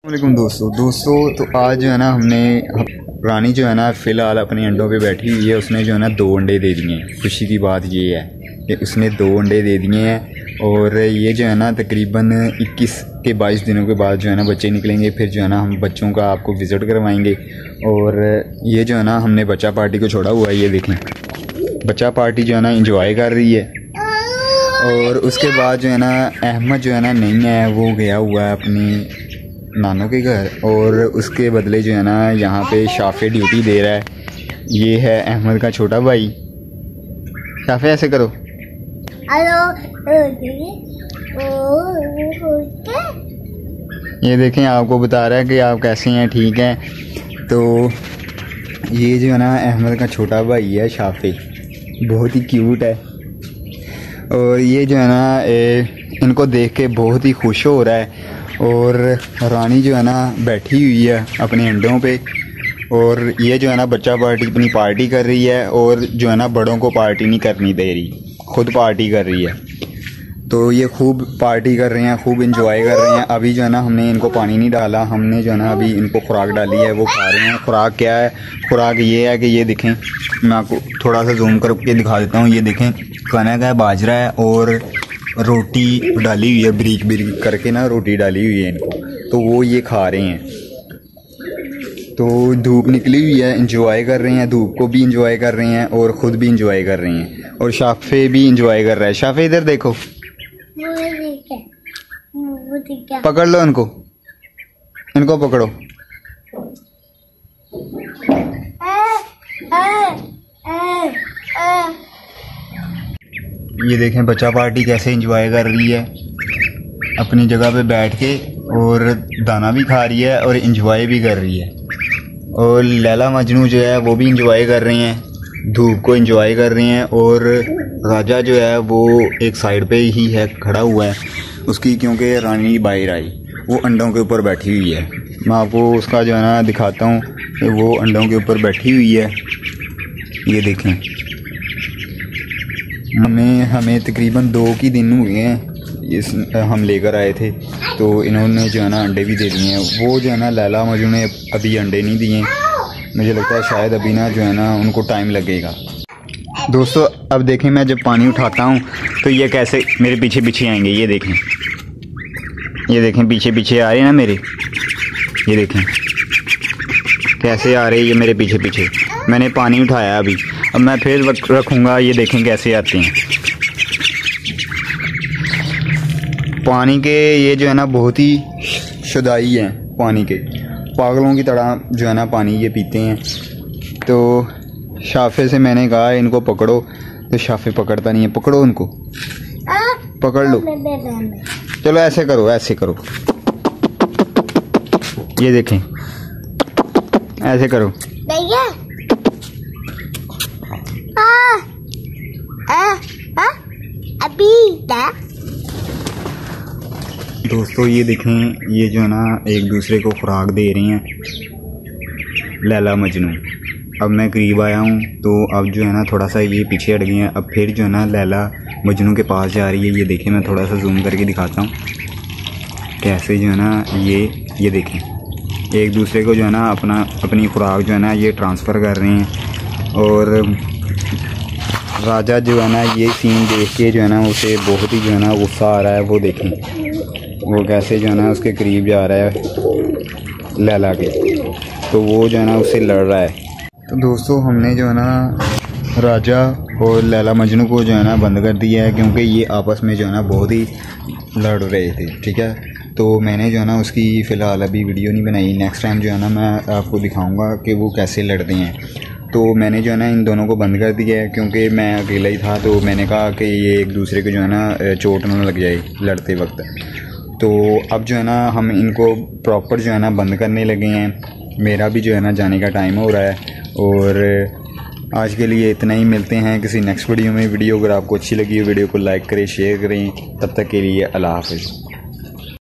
वालेकुम दोस्तों तो आज जो है ना हमने रानी जो है ना फ़िलहाल अपने अंडों पे बैठी हुई है। उसने जो है ना 2 अंडे दे दिए हैं। खुशी की बात ये है कि उसने 2 अंडे दे दिए हैं और ये जो है ना तकरीबन 21 के 22 दिनों के बाद जो है ना बच्चे निकलेंगे। फिर जो है ना हम बच्चों का आपको विज़िट करवाएंगे। और ये जो है ना हमने बच्चा पार्टी को छोड़ा हुआ है। ये देखें, बच्चा पार्टी जो है ना इंजॉय कर रही है। और उसके बाद जो है ना अहमद जो है ना नहीं है, वो गया हुआ है अपनी नानों के घर। और उसके बदले जो है ना यहाँ पे शाफे ड्यूटी दे रहा है। ये है अहमद का छोटा भाई। शाफे ऐसे करो। ये देखें, आपको बता रहा है कि आप कैसे हैं, ठीक हैं। तो ये जो है ना अहमद का छोटा भाई है शाफे, बहुत ही क्यूट है। और ये जो है ना इनको देख के बहुत ही खुश हो रहा है। और रानी जो है ना बैठी हुई है अपने अंडों पे। और ये जो है ना बच्चा पार्टी अपनी पार्टी कर रही है। और जो है ना बड़ों को पार्टी नहीं करनी दे रही, खुद पार्टी कर रही है। तो ये खूब पार्टी कर रहे हैं, खूब इंजॉय कर रहे हैं। अभी जो है ना हमने इनको पानी नहीं डाला, हमने जो है ना अभी इनको खुराक डाली है, वो खा रहे हैं। खुराक क्या है? खुराक ये है कि ये देखें, मैं आपको थोड़ा सा जूम करके दिखा देता हूँ। ये देखें, कनक है, बाजरा है और रोटी डाली हुई है, ब्रीक ब्रीक करके ना रोटी डाली हुई है इनको। तो वो ये खा रहे हैं। तो धूप निकली हुई है, इंजॉय कर रहे हैं, धूप को भी इंजॉय कर रहे हैं और ख़ुद भी इंजॉय कर रहे हैं। और शाफे भी इंजॉय कर रहा है। शाफे इधर देखो, पकड़ लो इनको, इनको पकड़ो। ये देखें बच्चा पार्टी कैसे एंजॉय कर रही है अपनी जगह पे बैठ के। और दाना भी खा रही है और एंजॉय भी कर रही है। और लैला मजनू जो है वो भी एंजॉय कर रहे हैं, धूप को एंजॉय कर रहे हैं। और राजा जो है वो एक साइड पे ही है, खड़ा हुआ है उसकी, क्योंकि रानी बाहर आई, वो अंडों के ऊपर बैठी हुई है। मैं आपको उसका जो है ना दिखाता हूँ कि वो अंडों के ऊपर बैठी हुई है। ये देखें, हमें तकरीबन 2 की दिन हुए हैं हम लेकर आए थे। तो इन्होंने जो है ना अंडे भी दे दिए हैं। वो जो है ना लैला मजनू ने अभी अंडे नहीं दिए, मुझे लगता है शायद अभी ना जो है ना उनको टाइम लगेगा। दोस्तों अब देखें, मैं जब पानी उठाता हूँ तो ये कैसे मेरे पीछे पीछे आएंगे। ये देखें, ये देखें, पीछे पीछे आ रहे हैं ना मेरे। ये देखें कैसे आ रहे हैं ये मेरे पीछे पीछे। मैंने पानी उठाया अभी, अब मैं फिर रखूँगा। ये देखें कैसे आते हैं पानी के। ये जो है ना बहुत ही शुदाई हैं पानी के, पागलों की तरह जो है ना पानी ये पीते हैं। तो शाफे से मैंने कहा इनको पकड़ो, तो शाफे पकड़ता नहीं है। पकड़ो उनको, पकड़ लो। चलो ऐसे करो, ऐसे करो। ये देखें, ऐसे करो। दोस्तों ये देखें, ये जो है ना एक दूसरे को खुराक दे रही हैं लैला मजनू। अब मैं करीब आया हूँ तो अब जो है ना थोड़ा सा ये पीछे हट गए हैं। अब फिर जो है ना लैला मजनू के पास जा रही है। ये देखें, मैं थोड़ा सा जूम करके दिखाता हूँ कैसे जो है ना ये देखें, एक दूसरे को जो है ना अपनी खुराक जो है ना ये ट्रांसफ़र कर रहे हैं। और राजा जो है ना ये सीन देख के जो है ना उसे बहुत ही जो है ना गुस्सा आ रहा है। वो देखें, वो कैसे जो है ना उसके करीब जा रहा है लैला के। तो वो जो है ना उससे लड़ रहा है। तो दोस्तों हमने जो है ना राजा और लैला मजनू को जो है ना बंद कर दिया है, क्योंकि ये आपस में जो है ना बहुत ही लड़ रहे थे, ठीक है। तो मैंने जो है ना उसकी फ़िलहाल अभी वीडियो नहीं बनाई। नेक्स्ट टाइम जो है ना मैं आपको दिखाऊंगा कि वो कैसे लड़ते हैं। तो मैंने जो है ना इन दोनों को बंद कर दिया है, क्योंकि मैं अकेला ही था। तो मैंने कहा कि ये एक दूसरे को जो है ना चोट ना लग जाए लड़ते वक्त। तो अब जो है ना हम इनको प्रॉपर जो है ना बंद करने लगे हैं। मेरा भी जो है ना जाने का टाइम हो रहा है। और आज के लिए इतना ही, मिलते हैं किसी नेक्स्ट वीडियो में। वीडियो अगर आपको अच्छी लगी हो, वीडियो को लाइक करें, शेयर करें। तब तक के लिए अल्लाह हाफ़िज़।